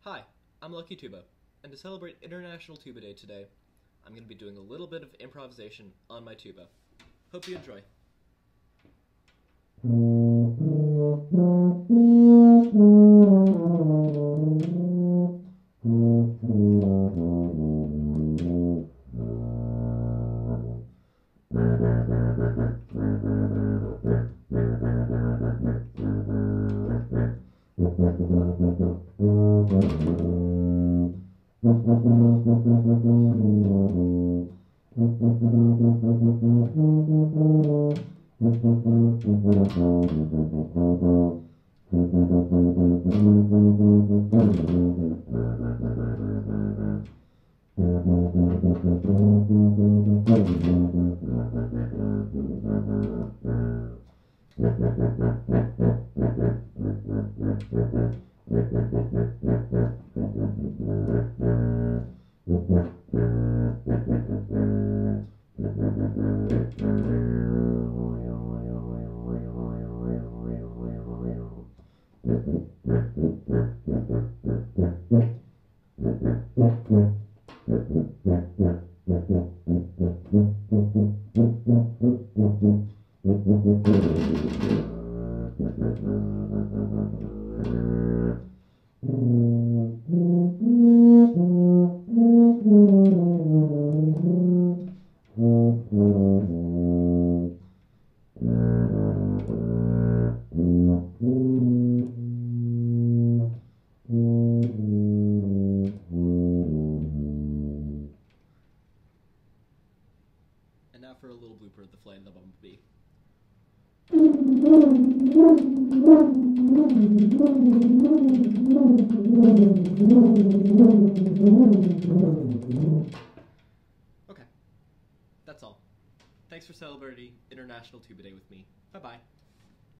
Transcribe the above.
Hi, I'm LckyTUBA, and to celebrate International Tuba Day today, I'm going to be doing a little bit of improvisation on my tuba. Hope you enjoy. And now for a little blooper of the flight of the bumblebee. Okay, that's all. Thanks for celebrating International Tuba Day with me. Bye-bye.